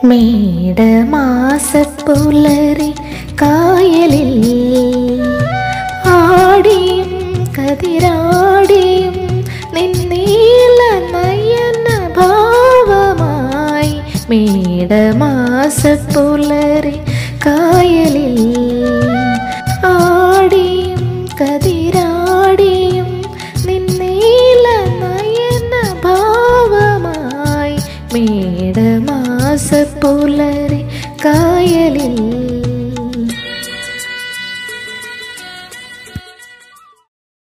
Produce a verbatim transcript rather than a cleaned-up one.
മേടമാസപ്പുലരി കായലിൽ ആടിയും കതിരാടിയും നിന്നീല നയന ഭാവമായി. മേടമാസപ്പുലരി കായലിൽ ആടിയും കതിരാടിയും നിന്നീല നയന ഭാവമായി. മേടമാസപ്പുലരി കായലിൽ